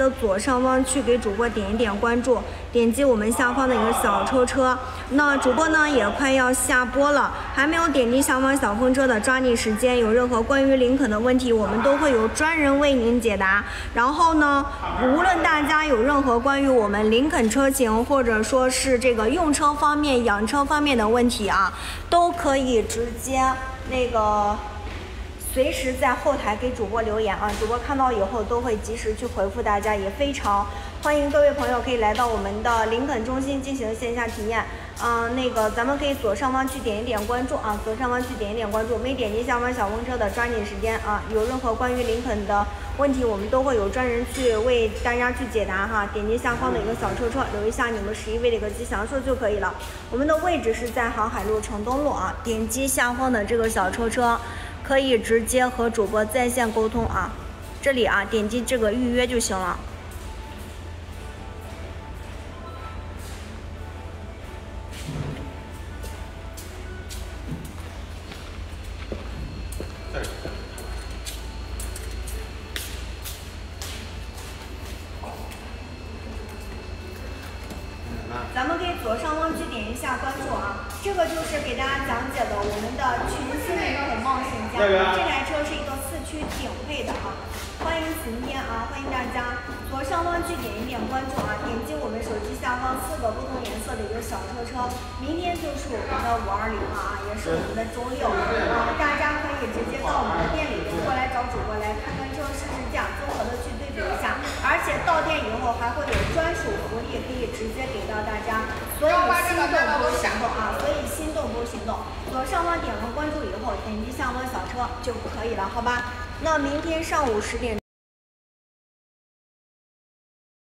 的左上方去给主播点一点关注，点击我们下方的一个小车车。那主播呢也快要下播了，还没有点击下方小风车的，抓紧时间。有任何关于林肯的问题，我们都会有专人为您解答。然后呢，无论大家有任何关于我们林肯车型，或者说是这个用车方面、养车方面的问题啊，都可以直接那个随时在后台给主播留言啊，主播看到以后都会及时去回复大家，也非常欢迎各位朋友可以来到我们的林肯中心进行线下体验。那个咱们可以左上方去点一点关注啊，左上方去点一点关注，没点击下方小风车的抓紧时间啊，有任何关于林肯的问题，我们都会有专人去为大家去解答哈。点击下方的一个小车车，留一下你们11位的一个吉祥数就可以了。我们的位置是在航海路城东路啊，点击下方的这个小车车，可以直接和主播在线沟通啊。这里啊，点击这个预约就行了。咱们可以左上方去点一下关注啊，这个就是给大家讲解的我们的全新的林肯冒险家，这台车是一个4驱顶配的啊，欢迎晴天啊，欢迎大家左上方去点一点关注啊，点击我们手机下方4个不同颜色的一个小车车，明天就是我们的520啊，也是我们的周6啊，大家可以直接到我们的店里面过来找主播来看看车试试驾，综合的去对比一下，而且到店以后还会有专属福利可以直接给到大家，所以心动不如行动啊！所以心动不如行动。左上方点完关注以后，点击下方小车就可以了，好吧？那明天上午10点